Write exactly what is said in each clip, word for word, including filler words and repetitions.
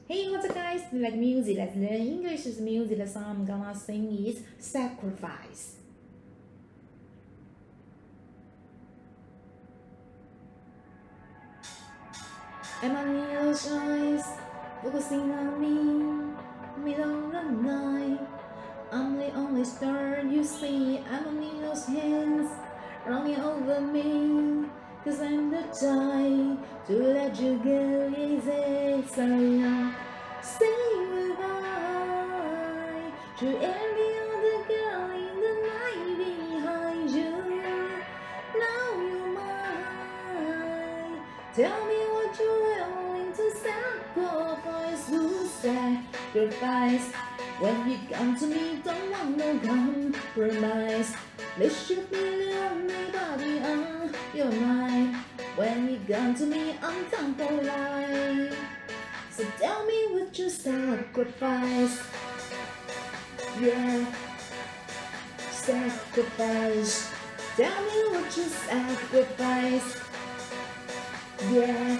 Hey, what's up guys? Do you like music? Let's learn English. This music. The song I'm gonna sing is Sacrifice. And my little choice, focusing on me, middle of the night. I'm the only star you see. I'm on those hands running over me. Cause I'm the type to let you go easy. So now say goodbye to every other girl in the night behind you. Now you're mine. Tell me what you're willing to sacrifice. To sacrifice. When you come to me, don't want no compromise. This should be the only body on your mind. When you come to me, I'm down for life. So tell me what you sacrifice. Yeah, sacrifice. Tell me what you sacrifice. Yeah,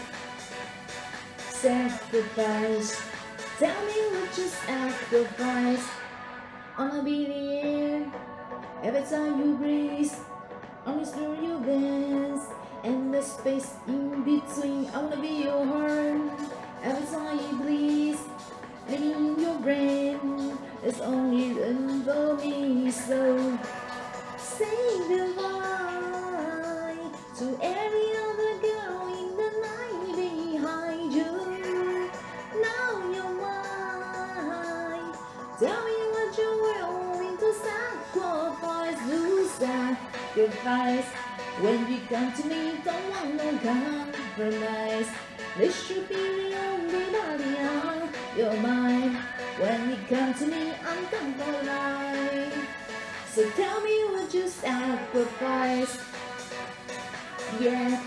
sacrifice. Tell me what you sacrifice. I'ma be the air every time you breathe. I'ma through your dance and the space in between. I wanna be your heart every time you breathe. Living in your brain, it's only room for me. So say goodbye to every other girl in the night behind you. Now you're mine. Tell me what you're willing to sacrifice. To sacrifice. When you come to me, don't want no compromise. This should be the only body on your mind. When you come to me, I'm done for life. So tell me what you sacrifice. Yeah,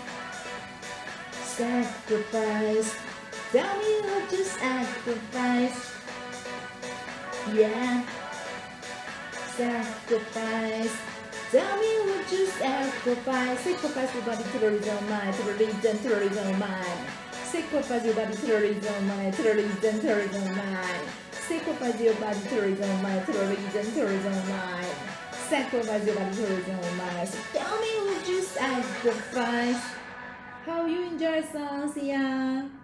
sacrifice. Tell me what you sacrifice. Yeah, sacrifice. Tell me what you sacrifice. Sacrifice your body to the reason mind, to the religion, to the reason mind. Sacrifice your body to the reason mind, to the religion, to the reason mind. Sacrifice your body to the reason mind, to the religion, to the reason mind. Sacrifice your body to the reason mind. So tell me what you sacrifice. How you enjoy the song? See ya.